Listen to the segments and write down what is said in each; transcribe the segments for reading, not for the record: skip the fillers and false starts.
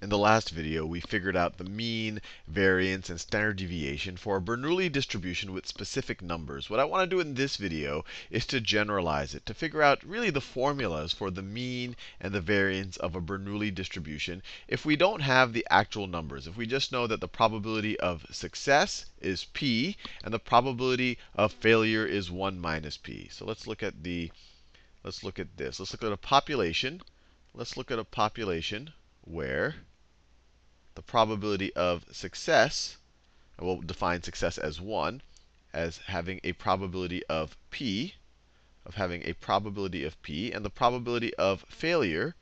In the last video, we figured out the mean, variance, and standard deviation for a Bernoulli distribution with specific numbers. What I want to do in this video is to generalize it, to figure out really the formulas for the mean and the variance of a Bernoulli distribution if we don't have the actual numbers. If we just know that the probability of success is p and the probability of failure is 1 minus p. So let's look at this. Let's look at a population. Let's look at a population where the probability of success, and we'll define success as 1, as having a probability of p, and the probability of failure,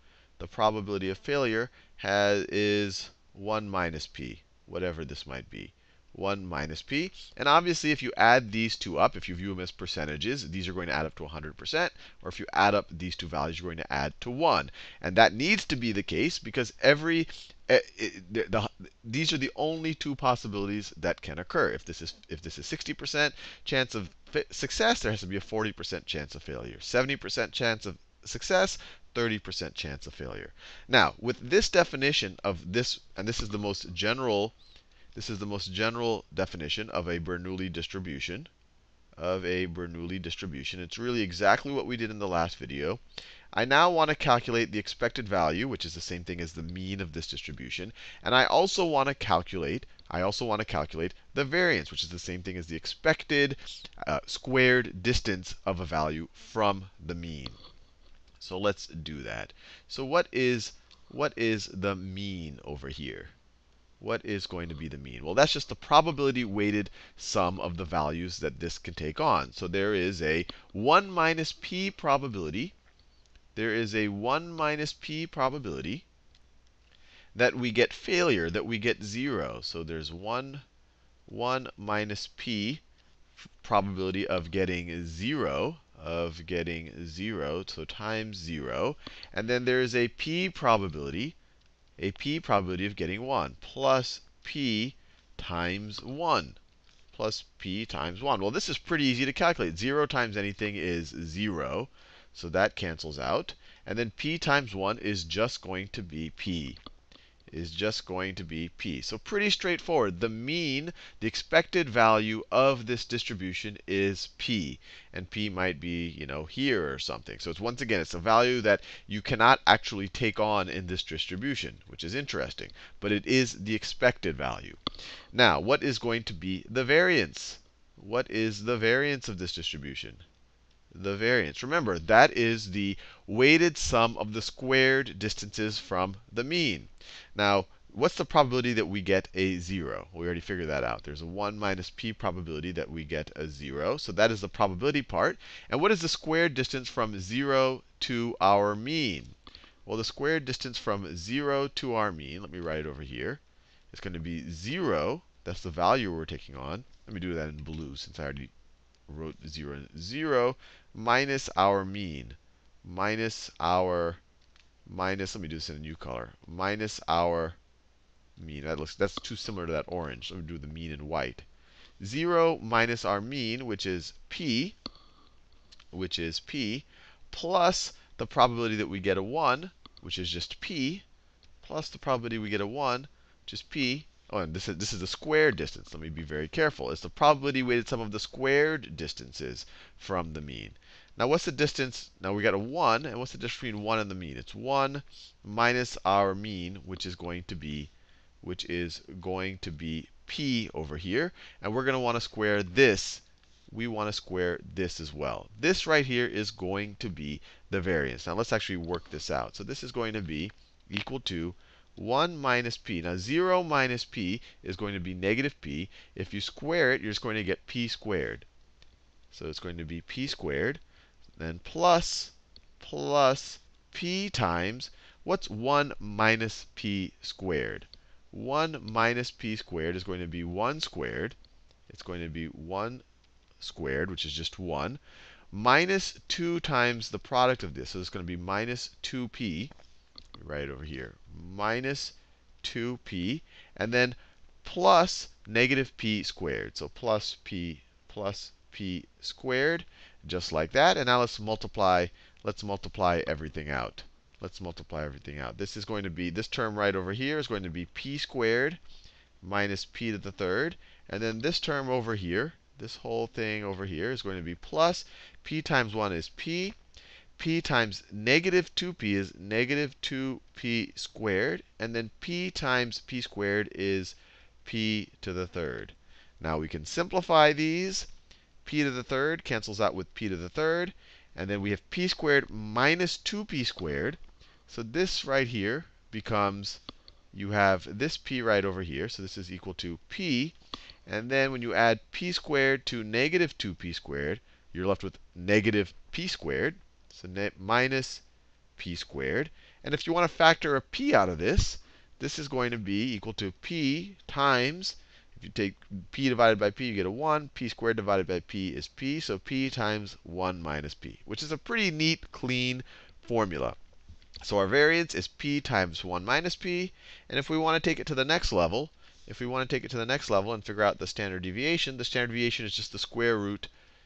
is 1 minus p, whatever this might be. 1 minus p. And obviously, if you add these two up, if you view them as percentages, these are going to add up to 100%. Or if you add up these two values, you're going to add to 1. And that needs to be the case because these are the only two possibilities that can occur. If this is 60% chance of success, there has to be a 40% chance of failure. 70% chance of success, 30% chance of failure. Now, with this definition of this, and this is the most general definition of a Bernoulli distribution. It's really exactly what we did in the last video. I now want to calculate the expected value, which is the same thing as the mean of this distribution. And I also want to calculate the variance, which is the same thing as the expected squared distance of a value from the mean. So let's do that. So what is the mean over here? What is going to be the mean? Well, that's just the probability weighted sum of the values that this can take on. So there is a 1 minus p probability. There is a 1 minus p probability that we get failure, that we get 0. So there's 1 minus p probability of getting 0, so times 0. And then there is a p probability of getting 1, plus p times 1. Well, this is pretty easy to calculate. 0 times anything is 0, so that cancels out. And then p times 1 is just going to be p. So pretty straightforward. The mean, the expected value of this distribution is p. And p might be, here or something. So once again, it's a value that you cannot actually take on in this distribution, which is interesting. But it is the expected value. Now, what is going to be the variance? What is the variance of this distribution? The variance. Remember, that is the weighted sum of the squared distances from the mean. Now, what's the probability that we get a 0? We already figured that out. There's a 1 minus p probability that we get a 0. So that is the probability part. And what is the squared distance from 0 to our mean? Well, the squared distance from 0 to our mean, let me write it over here, is going to be 0. That's the value we're taking on. Let me do that in blue since I already wrote 0. 0 minus our mean. Let me do this in a new color. Minus our mean. That's too similar to that orange. Let me do the mean in white. 0 minus our mean, which is p, plus the probability that we get a 1, which is just p, plus the probability we get a 1, which is p. Oh, and this is the squared distance. Let me be very careful. It's the probability weighted sum of the squared distances from the mean. Now, what's the distance? Now, we got a 1. And what's the difference between 1 and the mean? It's 1 minus our mean, which is going to be p over here. And we're going to want to square this. We want to square this as well. This right here is going to be the variance. Now, let's actually work this out. So this is going to be equal to 1 minus p. Now, 0 minus p is going to be negative p. If you square it, you're just going to get p squared. So it's going to be p squared. Then plus p times, what's 1 minus p squared? 1 minus p squared is going to be 1 squared. It's going to be 1 squared, which is just 1, minus 2 times the product of this. So it's going to be minus 2p. Write it over here. Minus 2p. And then plus negative p squared. So plus p squared, just like that. And now let's multiply everything out. let's multiply everything out. This is going to be, this term right over here is going to be p squared minus p to the third. And then this term over here, this whole thing over here is going to be plus p times 1 is p. P times negative 2p is negative 2p squared. And then p times p squared is p to the third. Now we can simplify these. P to the third cancels out with p to the third. And then we have p squared minus 2p squared. So this right here becomes, you have this p right over here. So this is equal to p. And then when you add p squared to negative 2p squared, you're left with negative p squared. So minus p squared. And if you want to factor a p out of this, this is going to be equal to p times, if you take p divided by p, you get a 1. P squared divided by p is p. So p times 1 minus p, which is a pretty neat, clean formula. So our variance is p times 1 minus p. And if we want to take it to the next level, and figure out the standard deviation is just the square root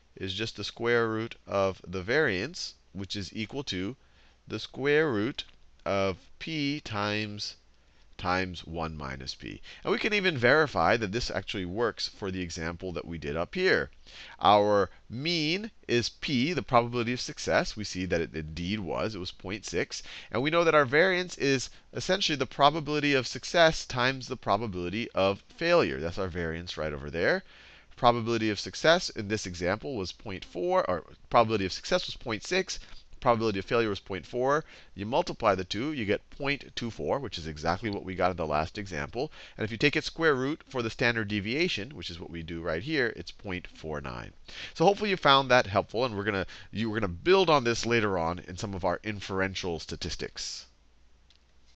of the variance, which is equal to the square root of p times 1 minus p. And we can even verify that this actually works for the example that we did up here. Our mean is p, the probability of success. We see that it indeed was. It was 0.6. And we know that our variance is essentially the probability of success times the probability of failure. That's our variance right over there. Probability of success in this example was 0.4, or probability of success was 0.6. Probability of failure was 0.4. You multiply the two, you get 0.24, which is exactly what we got in the last example. And if you take its square root for the standard deviation, which is what we do right here, it's 0.49. So hopefully you found that helpful, and we're going to build on this later on in some of our inferential statistics.